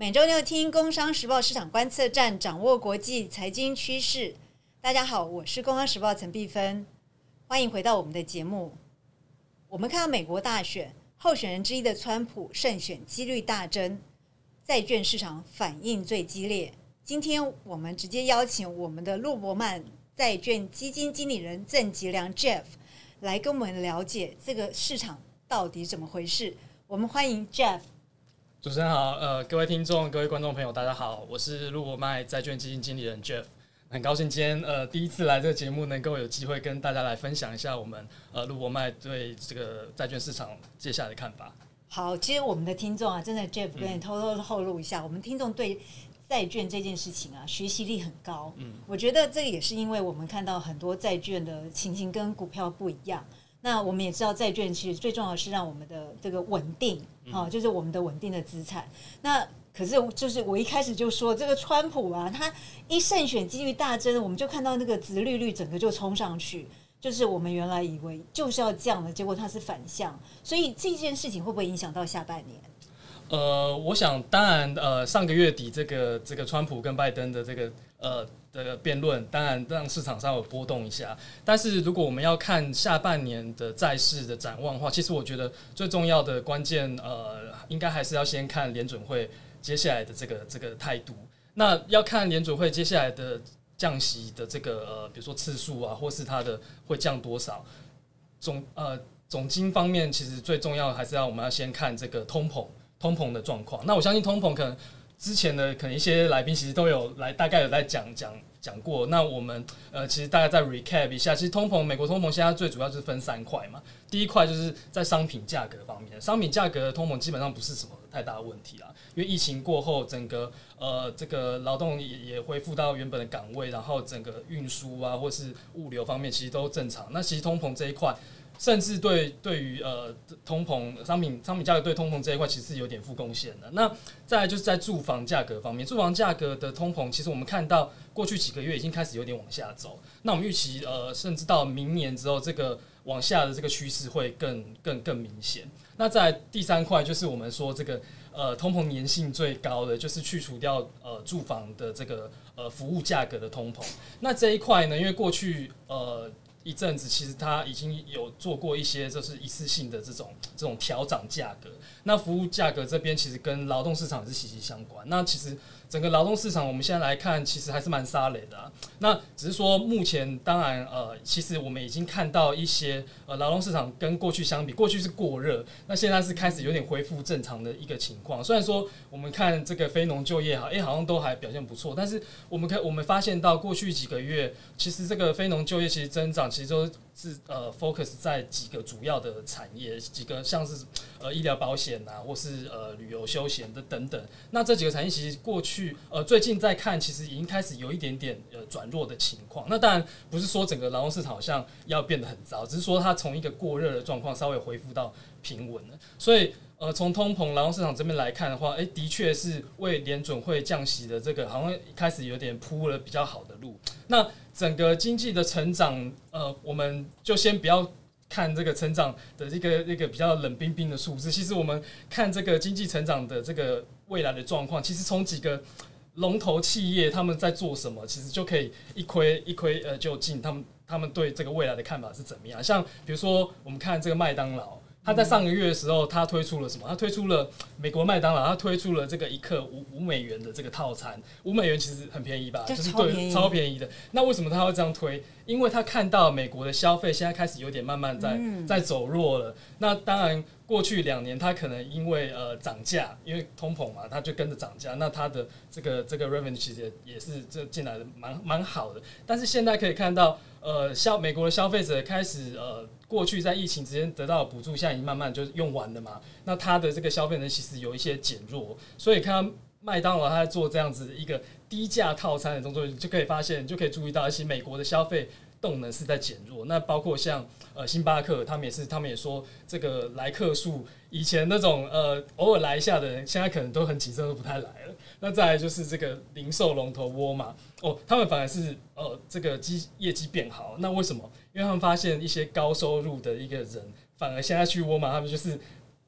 每周六听《工商时报市场观测站》，掌握国际财经趋势。大家好，我是《工商时报》陈碧芬，欢迎回到我们的节目。我们看到美国大选候选人之一的川普胜选几率大增，债券市场反应最激烈。今天我们直接邀请我们的陆伯曼债券基金经理人郑吉良 Jeff 来跟我们了解这个市场到底怎么回事。我们欢迎 Jeff。 主持人好，各位听众、各位观众朋友，大家好，我是陆伯曼债券基金经理人 Jeff， 很高兴今天第一次来这个节目，能够有机会跟大家来分享一下我们陆伯曼对这个债券市场接下来的看法。 好，其实我们的听众啊，真的 Jeff 跟你偷偷透露一下，我们听众对债券这件事情啊，学习力很高。我觉得这个也是因为我们看到很多债券的情形跟股票不一样。那我们也知道，债券其实最重要的是让我们的这个稳定，就是我们的稳定的资产。那可是就是我一开始就说，这个川普啊，他一胜选几率大增，我们就看到那个殖利率整个就冲上去，就是我们原来以为就是要降的，结果它是反向。所以这件事情会不会影响到下半年？ 我想当然，上个月底这个川普跟拜登的这个的辩论，当然让市场上有波动一下。但是如果我们要看下半年的债市的展望的话，其实我觉得最重要的关键，应该还是要先看联准会接下来的这个态度。那要看联准会接下来的降息的这个比如说次数啊，或是它的会降多少。总经方面，其实最重要的还是我们要先看这个通膨的状况。那我相信通膨可能之前的可能一些来宾其实都有大概有在讲过。那我们其实大概再 recap 一下，其实美国通膨现在最主要就是分3块嘛。第一块就是在商品价格方面，商品价格的通膨基本上不是什么太大的问题啦，因为疫情过后，整个这个劳动也恢复到原本的岗位，然后整个运输啊或是物流方面其实都正常。那其实通膨这一块，甚至对于通膨商品价格对通膨这一块其实是有点负贡献的。那再来就是在住房价格方面，住房价格的通膨，其实我们看到过去几个月已经开始有点往下走。那我们预期甚至到明年之后，这个往下的这个趋势会更明显。那再来第3块就是我们说这个通膨粘性最高的，就是去除掉住房的这个服务价格的通膨。那这一块呢，因为过去一阵子，其实它已经有做过一些就是一次性的这种调涨价格。那服务价格这边其实跟劳动市场也是息息相关。那其实整个劳动市场我们现在来看，其实还是蛮沙雷的啊。那只是说目前当然其实我们已经看到一些劳动市场跟过去相比，过去是过热，那现在是开始有点恢复正常的一个情况。虽然说我们看这个非农就业好像都还表现不错，但是我们发现到过去几个月，其实这个非农就业其实增长其实都是focus 在几个主要的产业，几个像是医疗保险啊，或是旅游休闲的等等。那这几个产业其实过去最近在看，其实已经开始有一点点转弱的情况。那当然不是说整个劳动市场好像要变得很糟，只是说它从一个过热的状况稍微恢复到平稳了。所以从通膨劳动市场这边来看的话，的确是为联准会降息的这个好像开始有点铺了比较好的路。那整个经济的成长，我们就先不要看这个成长的一个比较冷冰冰的数字。其实我们看这个经济成长的这个未来的状况，其实从几个龙头企业他们在做什么，其实就可以一窥就尽他们对这个未来的看法是怎么样。像比如说我们看这个麦当劳。他在上个月的时候，他推出了什么？他推出了美国麦当劳，他推出了这个一克5美元的这个套餐，5美元其实很便宜吧，就是对超便宜的。那为什么他会这样推？因为他看到美国的消费现在开始有点慢慢在走弱了。那当然，过去2年他可能因为涨价，因为通膨嘛，他就跟着涨价。那他的这个 revenue 其实也是这进来的蛮好的。但是现在可以看到，美国的消费者开始过去在疫情之间得到的补助，现在已经慢慢就用完了嘛。那他的这个消费能力其实有一些减弱，所以看到麦当劳他在做这样子一个低价套餐的动作，就可以发现，就可以注意到，而且美国的消费动能是在减弱。那包括像星巴克，他们也说这个来客数，以前那种偶尔来一下的人，现在可能都很谨慎，都不太来了。那再来就是这个零售龙头沃尔玛，他们反而是这个业绩变好。那为什么？因为他们发现一些高收入的一个人，反而现在去沃尔玛，他们就是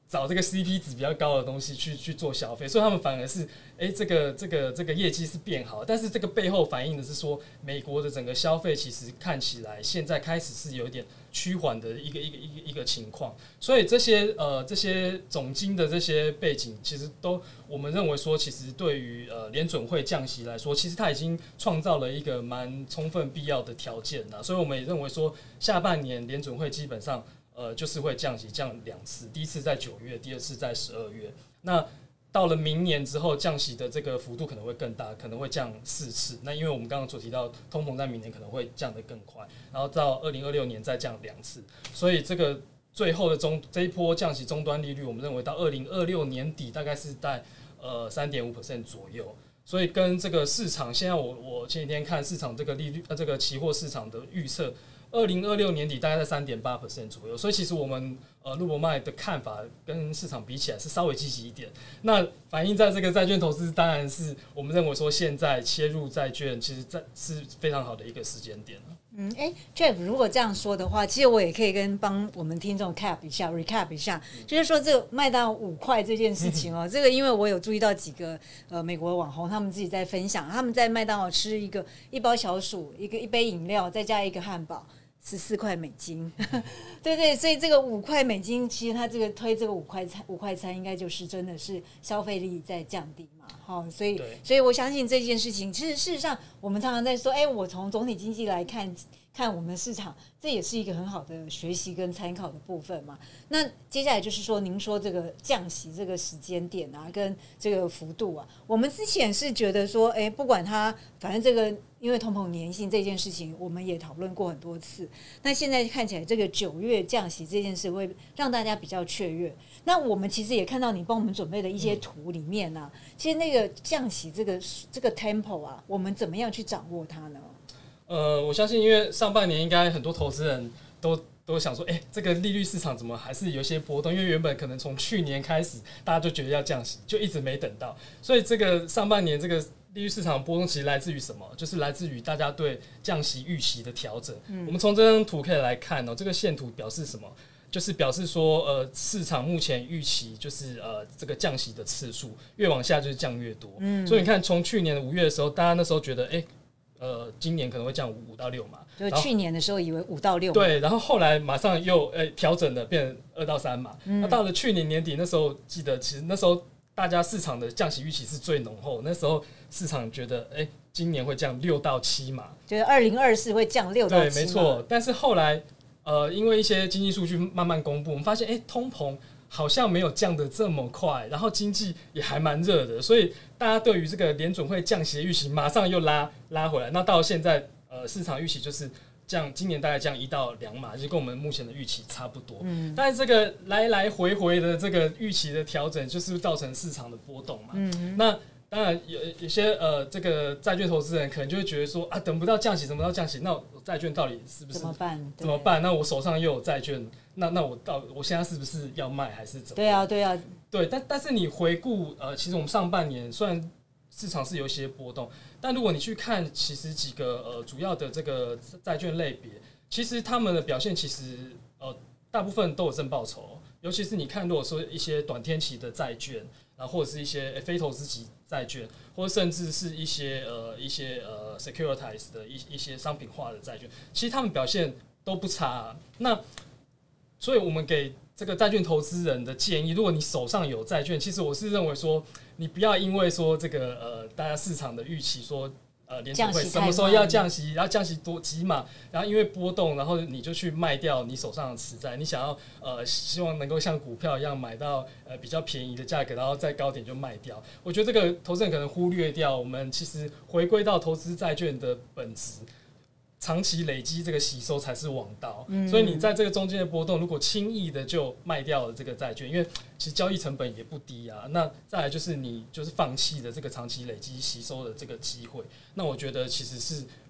找这个 CP 值比较高的东西去做消费，所以他们反而是，这个业绩是变好，但是这个背后反映的是说，美国的整个消费其实看起来现在开始是有一点趋缓的一个情况，所以这些总经的这些背景，其实都我们认为说，其实对于联准会降息来说，其实它已经创造了一个蛮充分必要的条件了，所以我们也认为说，下半年联准会基本上。就是会降息，降2次，第一次在9月，第二次在12月。那到了明年之后，降息的这个幅度可能会更大，可能会降4次。那因为我们刚刚所提到，通膨在明年可能会降得更快，然后到2026年再降2次。所以这个最后的这一波降息终端利率，我们认为到2026年底大概是在3.5% 左右。所以跟这个市场，现在我前几天看市场这个利率，这个期货市场的预测。2026年底大概在3.8% 左右，所以其实我们路博麦的看法跟市场比起来是稍微积极一点。那反映在这个债券投资，当然是我们认为说现在切入债券，其实是非常好的一个时间点。 Jeff 如果这样说的话，其实我也可以帮我们听众 recap 一下，就是说这个卖到5块这件事情这个因为我有注意到几个美国网红他们自己在分享，他们在麦当劳吃一包小薯，一杯饮料，再加一个汉堡。14块美金，对，所以这个5块美金，其实他这个推这个5块餐，应该就是真的是消费力在降低嘛，所以我相信这件事情，其实事实上我们常常在说，我从总体经济来看我们的市场，这也是一个很好的学习跟参考的部分嘛。那接下来就是说，您说这个降息这个时间点啊，跟这个幅度啊，我们之前是觉得说，不管它，反正这个因为通膨粘性这件事情，我们也讨论过很多次。那现在看起来，这个9月降息这件事会让大家比较雀跃。那我们其实也看到你帮我们准备的一些图里面啊，其实那个降息这个 tempo 啊，我们怎么样去掌握它呢？ 我相信，因为上半年应该很多投资人都想说，这个利率市场怎么还是有些波动？因为原本可能从去年开始，大家就觉得要降息，就一直没等到，所以这个上半年这个利率市场波动其实来自于什么？就是来自于大家对降息预期的调整。我们从这张图可以来看这个线图表示什么？就是表示说，市场目前预期就是这个降息的次数越往下就是降越多。所以你看，从去年的5月的时候，大家那时候觉得，今年可能会降5到6嘛， 就去年的时候以为5到6嘛， 对，然后后来马上又调整了，变成2到3嘛。那到了去年年底那时候，记得其实那时候大家市场的降息预期是最浓厚，那时候市场觉得今年会降6到7嘛， 觉得2024会降6到7嘛， 对，没错。但是后来因为一些经济数据慢慢公布，我们发现通膨好像没有降得这么快，然后经济也还蛮热的，所以大家对于这个联准会降息的预期马上又拉回来。那到现在市场预期就是今年大概降1到2码，就跟我们目前的预期差不多。但是这个来回的这个预期的调整，就是造成市场的波动嘛。那当然有些这个债券投资人可能就会觉得说等不到降息，那我债券到底是不是怎么办？那我手上又有债券，那我现在是不是要卖还是怎么？ 对啊， 但是你回顾其实我们上半年虽然市场是有一些波动，但如果你去看其实几个主要的这个债券类别，其实他们的表现其实大部分都有正报酬，尤其是你看如果说一些短天期的债券，然后或者是一些非投资级债券，或者甚至是一些securitize 的一些商品化的债券，其实他们表现都不差那所以我们给这个债券投资人的建议，如果你手上有债券，其实我是认为说，你不要因为说这个大家市场的预期说联储会什么时候要降息，然后降息多几码，然后因为波动，然后你就去卖掉你手上的持债，你想要希望能够像股票一样买到比较便宜的价格，然后在高点就卖掉。我觉得这个投资人可能忽略掉，我们其实回归到投资债券的本质。长期累积这个吸收才是王道，所以你在这个中间的波动，如果轻易的就卖掉了这个债券，因为其实交易成本也不低啊。那再来就是你就是放弃了这个长期累积吸收的这个机会，那我觉得其实是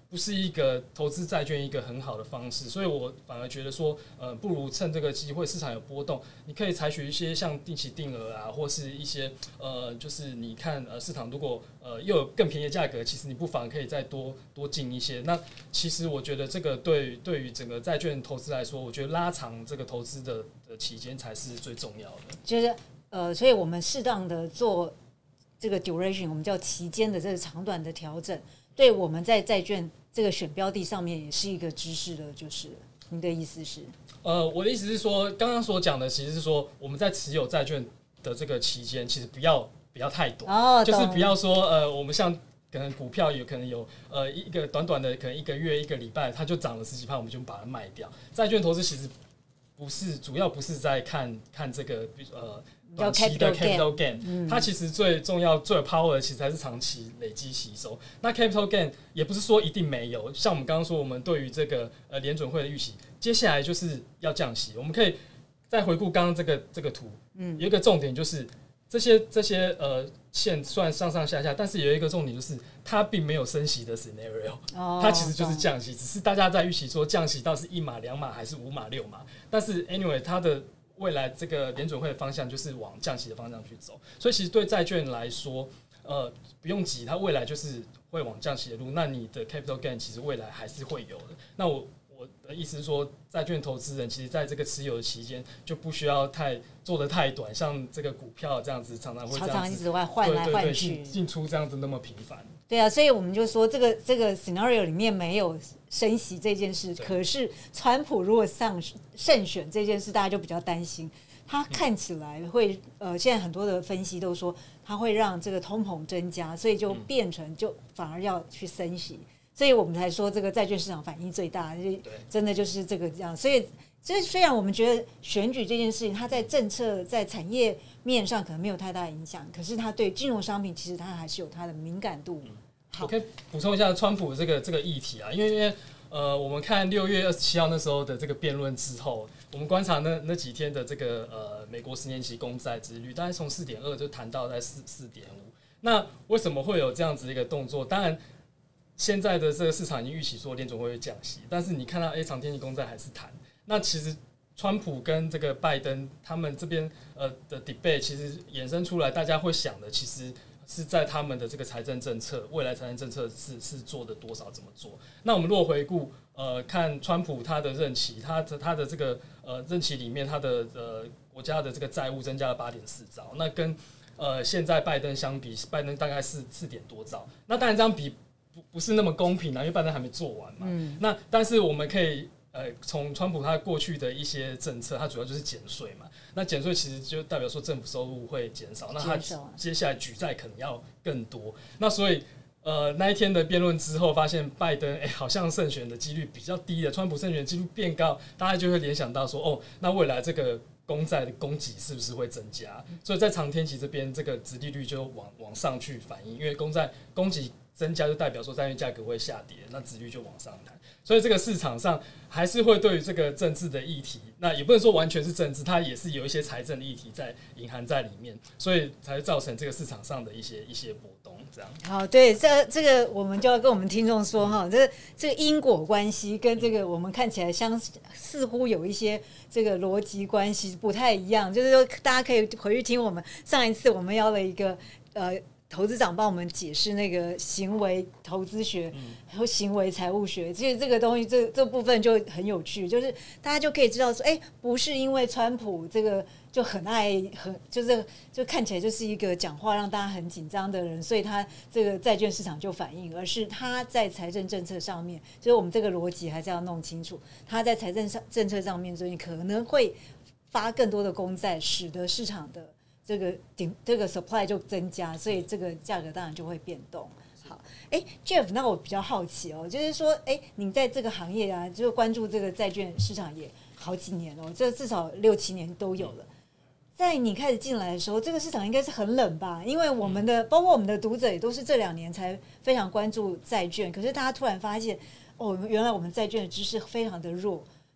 不是一个投资债券一个很好的方式，所以我反而觉得说，不如趁这个机会市场有波动，你可以采取一些像定期定额啊，或是一些就是你看市场如果又有更便宜的价格，其实你不妨可以再多进一些。那其实我觉得这个对于整个债券投资来说，我觉得拉长这个投资的期间才是最重要的。 就是所以我们适当的做这个 duration， 我们叫期间的这个长短的调整，对我们在债券这个选标的上面也是一个知识的，就是您的意思是？ 我的意思是说，刚刚所讲的其实是说，我们在持有债券的这个期间，其实不要太短，就是不要说我们像可能股票有可能有一个短短的可能1个月1个礼拜，它就涨了10几%，我们就把它卖掉。债券投资其实主要不是在看这个短期的 capital gain，它其实最重要最有 power 的其实还是长期累积吸收。那 capital gain 也不是说一定没有，像我们刚刚说，我们对于这个联准会的预期，接下来就是要降息。我们可以再回顾刚刚这个图，有一个重点就是这些线算上上下下，但是有一个重点就是它并没有升息的 scenario，它其实就是降息，只是大家在预期说降息到底是1码2码还是5码6码，但是 anyway 它的未来这个联准会的方向就是往降息的方向去走，所以其实对债券来说，不用急，它未来就是会往降息的路。那你的 capital gain 其实未来还是会有的。那我的意思是说，债券投资人其实在这个持有的期间就不需要做得太短，像这个股票这样子常常会这样子一直换来换去， 进出这样子那么频繁。 对啊，所以我们就说这个 scenario 里面没有升息这件事，可是川普如果胜选这件事，大家就比较担心。他看起来会现在很多的分析都说他会让这个通膨增加，所以就变成就反而要去升息，所以我们才说这个债券市场反应最大，真的就是这个样。所以虽然我们觉得选举这件事情，它在政策在产业面上可能没有太大的影响，可是它对金融商品其实它还是有它的敏感度。 我可以补充一下川普这个议题啊，因为我们看6月27号那时候的这个辩论之后，我们观察那几天的这个美国10年期公债殖利率，大概从4.2就谈到在4.5。那为什么会有这样子的一个动作？当然，现在的这个市场已经预期说联准会降息，但是你看到长天期公债还是谈。那其实川普跟这个拜登他们这边的 debate 其实衍生出来，大家会想的其实是在他们的这个财政政策，未来财政政策是做的多少，怎么做？那我们如果回顾看川普他的任期，他的这个任期里面，他的国家的这个债务增加了8.4兆，那跟现在拜登相比，拜登大概是4点多兆。那当然这样比不是那么公平啊，因为拜登还没做完嘛。那但是我们可以从川普他过去的一些政策，它主要就是减税嘛。那减税其实就代表说政府收入会减少，那他接下来举债可能要更多。那所以那一天的辩论之后，发现拜登好像胜选的几率比较低的，川普胜选的几率变高，大家就会联想到说，那未来这个公债的供给是不是会增加？所以在长天期这边，这个殖利率就往上去反映，因为公债供给增加就代表说债券价格会下跌，那殖利率就往上弹。所以这个市场上还是会对于这个政治的议题，那也不能说完全是政治，它也是有一些财政的议题在隐含在里面，所以才会造成这个市场上的一些波动。这样好，对，这个我们就要跟我们听众说哈，这个因果关系跟这个我们看起来似乎有一些这个逻辑关系不太一样，就是说大家可以回去听我们上一次我们邀了一个投资长帮我们解释那个行为投资学和行为财务学，其实这个东西这部分就很有趣，就是大家就可以知道说，不是因为川普这个就很就看起来就是一个讲话让大家很紧张的人，所以他这个债券市场就反应，而是他在财政政策上面，就是我们这个逻辑还是要弄清楚，他在财政政策上面，所以可能会发更多的公债，使得市场的这个 supply 就增加，所以这个价格当然就会变动。好，Jeff， 那我比较好奇就是说，你在这个行业啊，就关注这个债券市场也好几年这至少6、7年都有了。在你开始进来的时候，这个市场应该是很冷吧？因为包括我们的读者也都是这2年才非常关注债券，可是大家突然发现，原来我们债券的知识非常的弱。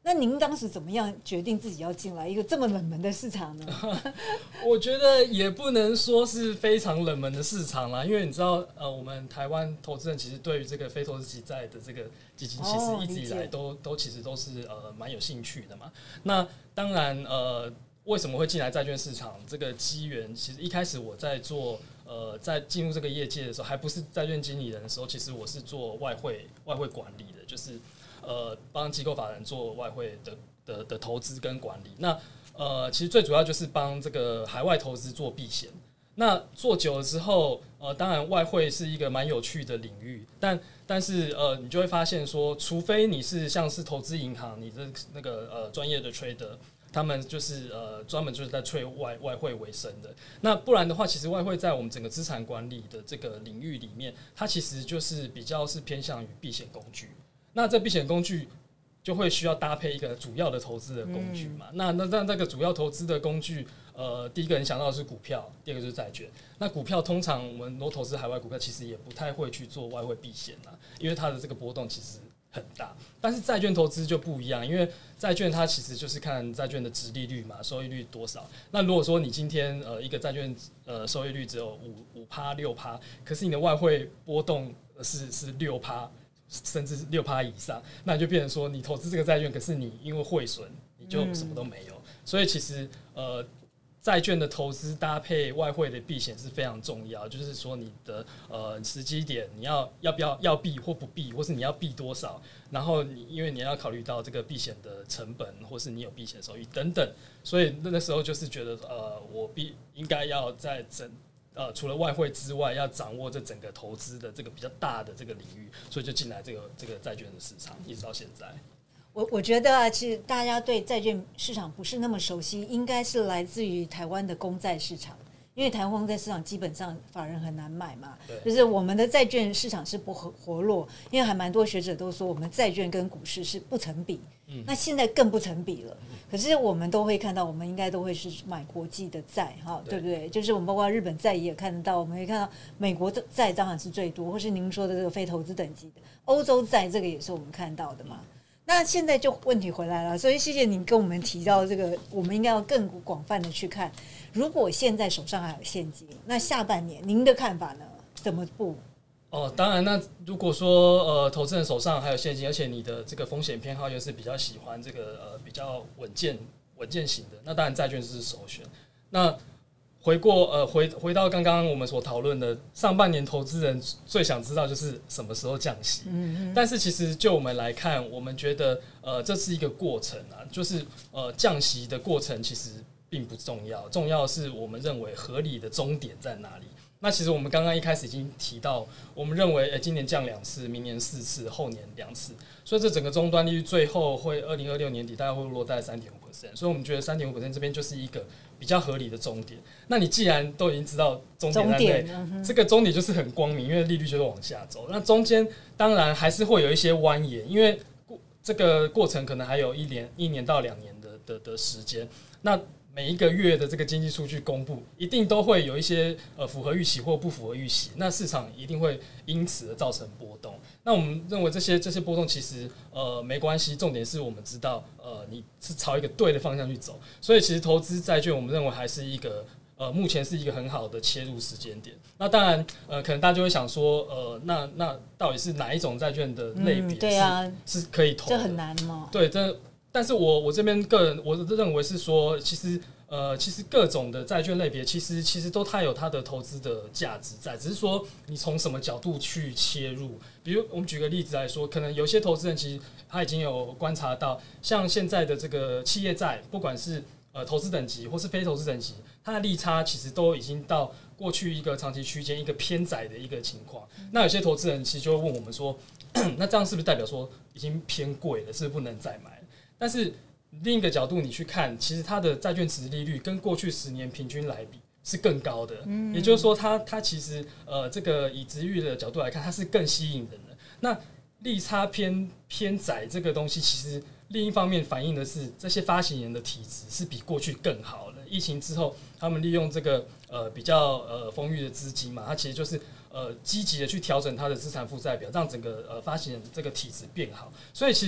那您当时怎么样决定自己要进来一个这么冷门的市场呢？ 我觉得也不能说是非常冷门的市场啦，因为你知道，我们台湾投资人其实对于这个非投资级债的这个基金，其实一直以来都其实都是蛮有兴趣的嘛。那当然为什么会进来债券市场？这个机缘其实一开始我在做在进入这个业界的时候，还不是债券经理人的时候，其实我是做外汇管理的，就是帮机构法人做外汇的投资跟管理。那其实最主要就是帮这个海外投资做避险。那做久了之后，当然外汇是一个蛮有趣的领域，但是你就会发现说，除非你是像是投资银行，你的那个专业的 trader， 他们就是专门就是在trade外汇为生的。那不然的话，其实外汇在我们整个资产管理的这个领域里面，它其实就是比较是偏向于避险工具。那这避险工具就会需要搭配一个主要的投资的工具嘛？那这个主要投资的工具，第一个人想到的是股票，第二个就是债券。那股票通常我们都投资海外股票，其实也不太会去做外汇避险啦，因为它的这个波动其实很大。但是债券投资就不一样，因为债券它其实就是看债券的殖利率嘛，收益率多少。那如果说你今天一个债券收益率只有5%、6%，可是你的外汇波动是6%。甚至是6%以上，那就变成说你投资这个债券，可是你因为汇损，你就什么都没有。所以其实债券的投资搭配外汇的避险是非常重要，就是说你的时机点，你要不要避或不避，或是你要避多少，然后因为你要考虑到这个避险的成本，或是你有避险收益等等，所以那时候就是觉得我应该要在除了外汇之外，要掌握这整个投资的这个比较大的这个领域，所以就进来这个债券的市场，一直到现在。 我觉得啊，其实大家对债券市场不是那么熟悉，应该是来自于台湾的公债市场，因为台湾公债市场基本上法人很难买嘛，就是我们的债券市场是不活络，因为还蛮多学者都说我们债券跟股市是不成比，那现在更不成比了。可是我们都会看到，我们应该都会是买国际的债，哈，对不对？就是我们包括日本债也看得到，我们也看到美国的债当然是最多，或是您说的这个非投资等级的欧洲债，这个也是我们看到的嘛。那现在就问题回来了，所以谢谢您跟我们提到这个，我们应该要更广泛的去看。如果现在手上还有现金，那下半年您的看法呢？怎么布？ 当然，那如果说投资人手上还有现金，而且你的这个风险偏好又是比较喜欢这个比较稳健型的，那当然债券是首选。那回到刚刚我们所讨论的，上半年投资人最想知道就是什么时候降息。但是其实就我们来看，我们觉得这是一个过程啊，就是降息的过程其实并不重要，重要的是我们认为合理的终点在哪里。那其实我们刚刚一开始已经提到，我们认为今年降2次，明年4次，后年2次，所以这整个终端利率最后会2026年底大概会落在 3.5%， 所以我们觉得 3.5% 这边就是一个比较合理的终点。那你既然都已经知道终点在内，这个终点就是很光明，因为利率就会往下走。那中间当然还是会有一些蜿蜒，因为这个过程可能还有1年到2年的时间。那每一个月的这个经济数据公布，一定都会有一些符合预期或不符合预期，那市场一定会因此而造成波动。那我们认为这些波动其实没关系，重点是我们知道你是朝一个对的方向去走，所以其实投资债券我们认为还是一个目前是一个很好的切入时间点。那当然可能大家就会想说那到底是哪一种债券的类别是可以投的？ 这很难吗？ 对，但是我这边个人我认为是说，其实各种的债券类别，其实都它有它的投资的价值在，只是说你从什么角度去切入。比如我们举个例子来说，可能有些投资人其实他已经有观察到，像现在的这个企业债，不管是投资等级或是非投资等级，它的利差其实都已经到过去一个长期区间一个偏窄的一个情况。那有些投资人其实就会问我们说，那这样是不是代表说已经偏贵了，是不是不能再买？但是另一个角度你去看，其实它的债券殖利率跟过去10年平均来比是更高的，也就是说它其实这个以殖利率的角度来看，它是更吸引人的。那利差偏窄这个东西，其实另一方面反映的是这些发行人的体质是比过去更好的。疫情之后，他们利用这个比较丰裕的资金嘛，它其实就是积极的去调整它的资产负债表，让整个发行人这个体质变好。所以其实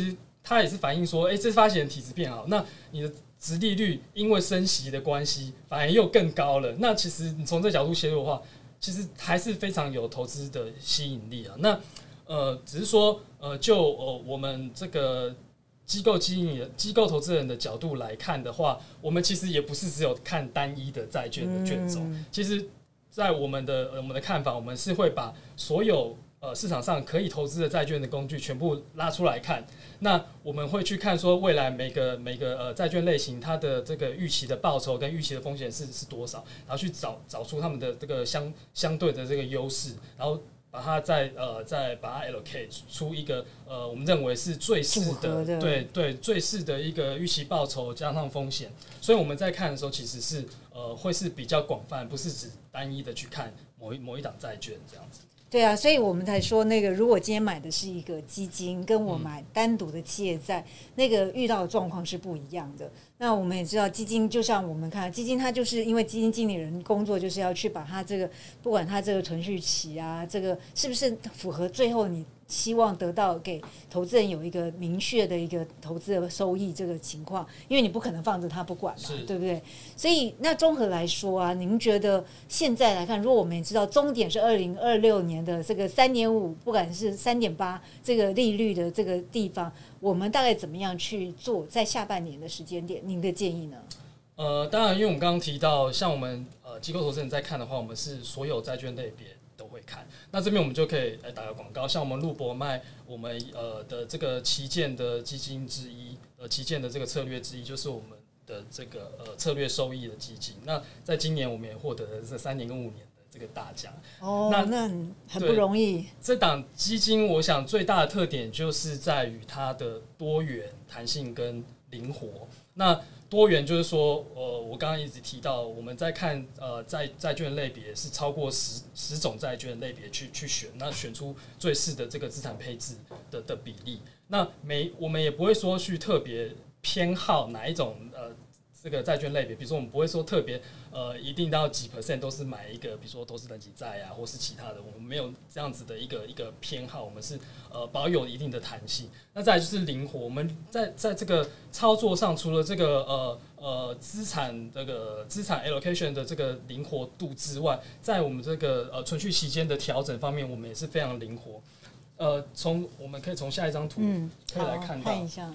它也是反映说，这发行人体质变好，那你的殖利率因为升息的关系，反而又更高了。那其实你从这角度切入的话，其实还是非常有投资的吸引力啊。那只是说我们这个机构投资人的角度来看的话，我们其实也不是只有看单一的债券的券种。其实，在我们的看法，我们是会把所有市场上可以投资的债券的工具全部拉出来看。那我们会去看说，未来每个债券类型它的这个预期的报酬跟预期的风险是多少，然后去找出他们的这个相对的这个优势，然后把它再把它 allocate 出一个我们认为是最适的对最适的一个预期报酬加上风险。所以我们在看的时候，其实是会是比较广泛，不是只单一的去看某一档债券这样子。 对啊，所以我们才说那个，如果今天买的是一个基金，跟我买单独的企业债，那个遇到的状况是不一样的。那我们也知道，基金就像我们看基金，它就是因为基金经理人工作就是要去把它这个，不管它这个存续期啊，这个是不是符合最后你希望得到给投资人有一个明确的一个投资的收益这个情况，因为你不可能放着它不管嘛，对不对？所以那综合来说啊，您觉得现在来看，如果我们也知道终点是2026年的这个3.5，不管是3.8这个利率的这个地方，我们大概怎么样去做在下半年的时间点？您的建议呢？ 当然，因为我们刚刚提到，像我们机构投资人在看的话，我们是所有债券类别都会看。那这边我们就可以打个广告，像我们陆博卖我们的这个旗舰的基金之一，旗舰的这个策略之一，就是我们的这个策略收益的基金。那在今年我们也获得了这3年跟5年的这个大奖。 那很不容易。 这档基金，我想最大的特点就是在于它的多元、弹性跟灵活。那多元就是说，我刚刚一直提到，我们在看债券类别是超过10种债券类别去选，那选出最适的这个资产配置的比例。那我们也不会说去特别偏好哪一种这个债券类别，比如说我们不会说特别一定到几%都是买一个，比如说投资等级债啊，或是其他的，我们没有这样子的一个偏好，我们是保有一定的弹性。那再来就是灵活，我们在这个操作上，除了这个资产 allocation 的这个灵活度之外，在我们这个存续期间的调整方面，我们也是非常灵活。我们可以从下一张图可以来看一下。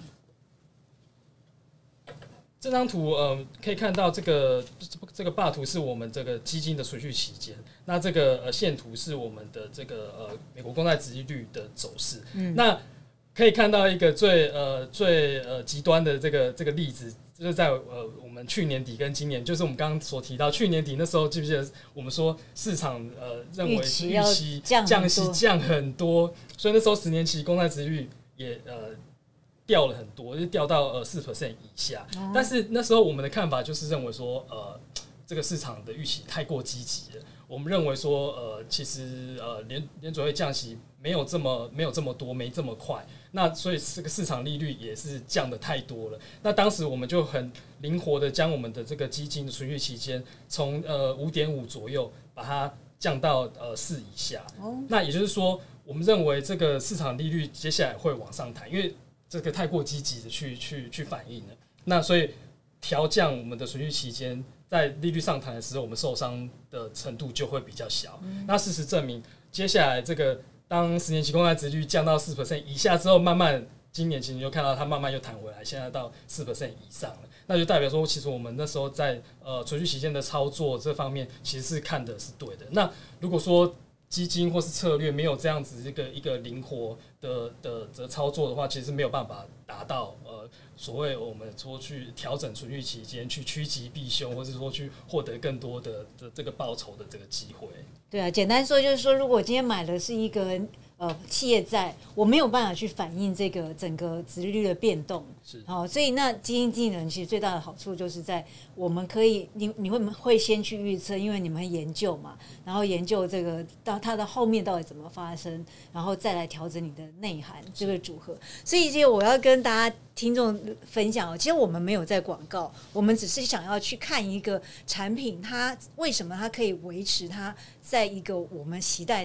这张图可以看到这个霸图是我们这个基金的存续期间，那这个线图是我们的这个美国公债殖利率的走势。那可以看到一个最极端的这个例子，就是在我们去年底跟今年，就是我们刚刚所提到去年底那时候，记不记得我们说市场认为预期降息降很多，所以那时候10年期公债殖利率也掉了很多，就掉到4% 以下。但是那时候我们的看法就是认为说，这个市场的预期太过积极了。我们认为说，其实联准会降息没有这么多，没这么快。那所以这个市场利率也是降的太多了。那当时我们就很灵活的将我们的这个基金的存续期间从5.5左右把它降到4以下。那也就是说，我们认为这个市场利率接下来会往上弹，因为这个太过积极的去反应了，那所以调降我们的存续期间，在利率上弹的时候，我们受伤的程度就会比较小。那事实证明，接下来这个当10年期公债殖利率降到4% 以下之后，慢慢今年其实你就看到它慢慢又弹回来，现在到4% 以上了，那就代表说，其实我们那时候在存续期间的操作这方面，其实是看的是对的。那如果说基金或是策略没有这样子一个灵活的操作的话，其实没有办法达到所谓我们说去调整存续期间去趋吉避凶，或是说去获得更多的这个报酬的这个机会。 对啊，简单说就是说，如果今天买的是一个企业债，我没有办法去反映这个整个殖利率的变动，所以那基金经理人其实最大的好处就是在我们可以，你会先去预测，因为你们会研究嘛，然后研究这个到它的后面到底怎么发生，然后再来调整你的内涵这个组合。所以其实我要跟大家听众分享，其实我们没有在广告，我们只是想要去看一个产品，它为什么它可以维持它在一个我们期待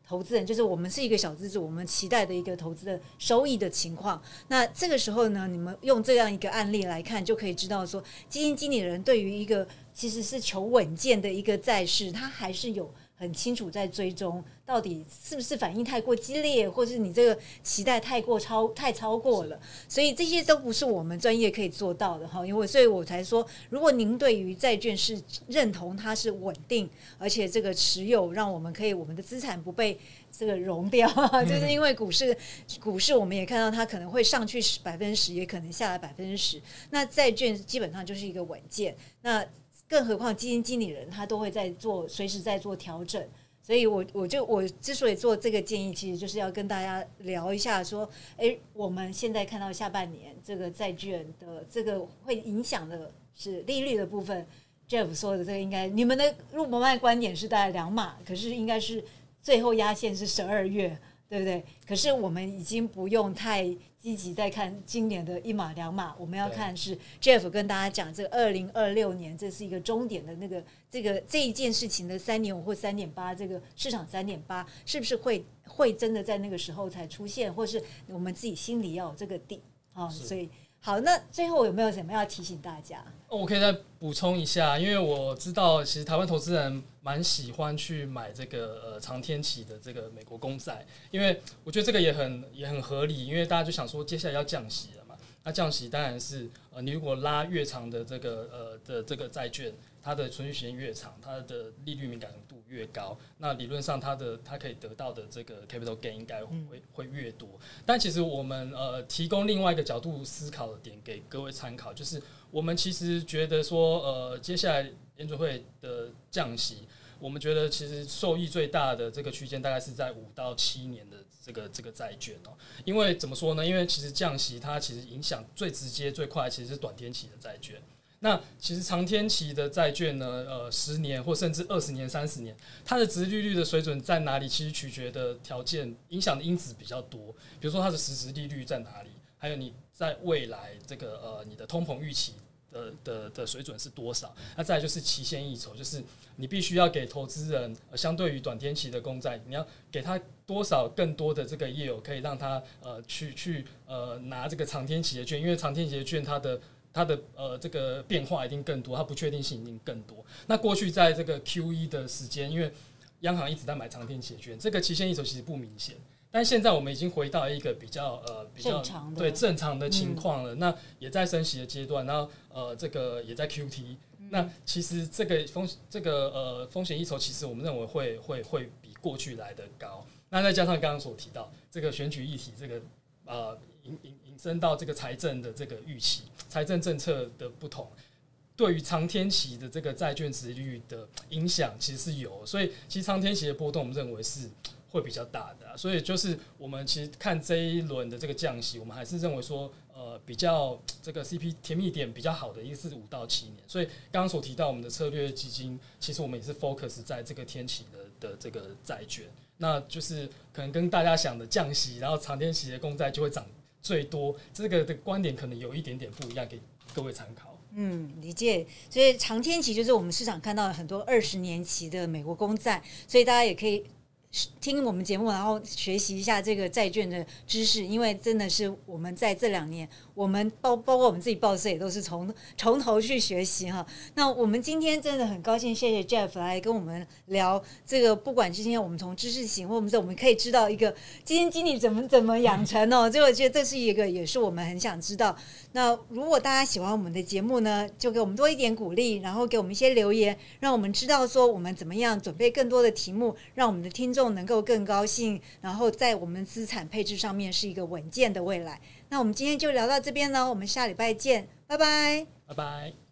投资人，就是我们是一个小资主，我们期待的一个投资的收益的情况。那这个时候呢，你们用这样一个案例来看，就可以知道说，基金经理人对于一个其实是求稳健的一个债市，他还是有很清楚在追踪到底是不是反应太过激烈，或是你这个期待太超过了，所以这些都不是我们专业可以做到的哈。因为所以我才说，如果您对于债券是认同它是稳定，而且这个持有让我们可以我们的资产不被这个融掉，就是因为股市我们也看到它可能会上去10%，也可能下来10%，那债券基本上就是一个稳健。那更何况基金经理人他都会随时在做调整，所以我之所以做这个建议，其实就是要跟大家聊一下说，我们现在看到下半年这个债券的这个会影响的是利率的部分。Jeff 说的这个应该，你们的入门卖观点是大概2码，可是应该是最后压线是12月，对不对？可是我们已经不用太积极在看今年的1码2码，我们要看是 Jeff 跟大家讲，这个2026年这是一个终点的那个这一件事情的3.5或3.8，这个市场3.8是不是会真的在那个时候才出现，或是我们自己心里要有这个底啊？所以好，那最后有没有什么要提醒大家？ 我可以再补充一下，因为我知道其实台湾投资人蛮喜欢去买这个长天期的这个美国公债，因为我觉得这个也很合理，因为大家就想说接下来要降息了嘛，那降息当然是你如果拉越长的这个债券，它的存续时间越长，它的利率敏感度越高，那理论上它可以得到的这个 capital gain 应该会越多。但其实我们提供另外一个角度思考的点给各位参考，就是我们其实觉得说接下来联准会的降息，我们觉得其实受益最大的这个区间大概是在5到7年的这个债券哦。因为怎么说呢？因为其实降息它其实影响最直接最快其实是短天期的债券。那其实长天期的债券呢，10年或甚至20年、30年，它的殖利率的水准在哪里？其实取决的条件、影响的因子比较多。比如说它的实质利率在哪里，还有你在未来这个你的通膨预期的水准是多少？那再来就是期限溢酬，就是你必须要给投资人相对于短天期的公债，你要给他多少更多的这个业务，可以让他去拿这个长天期的券，因为长天期的券它的这个变化一定更多，它不确定性一定更多。那过去在这个 QE 的时间，因为央行一直在买长天期的券，这个期限溢酬其实不明显。但现在我们已经回到一个比较正常的情况了，那也在升息的阶段，然后这个也在 QT，那其实这个风险溢酬，其实我们认为会比过去来得高。那再加上刚刚所提到这个选举议题，这个引申到这个财政的这个预期，财政政策的不同，对于长天期的这个债券殖利率的影响其实是有，所以其实长天期的波动我们认为是会比较大的所以就是我们其实看这一轮的这个降息，我们还是认为说比较这个 CP 甜蜜点比较好的一个是5到7年，所以刚刚所提到我们的策略基金，其实我们也是 focus 在这个天期的这个债券，那就是可能跟大家想的降息，然后长天期的公债就会涨最多，这个的观点可能有一点点不一样，给各位参考。 理解。所以长天期就是我们市场看到很多20年期的美国公债，所以大家也可以听我们节目，然后学习一下这个债券的知识，因为真的是我们在这2年，我们包括我们自己报社也都是从头去学习哈。那我们今天真的很高兴，谢谢 Jeff 来跟我们聊这个，不管是今天我们从知识型，或者我们可以知道一个基金经理怎么养成哦，所以我觉得这是一个也是我们很想知道。那如果大家喜欢我们的节目呢，就给我们多一点鼓励，然后给我们一些留言，让我们知道说我们怎么样准备更多的题目，让我们的听众能够更高兴，然后在我们资产配置上面是一个稳健的未来。那我们今天就聊到这边了，我们下礼拜见，拜拜， 拜拜。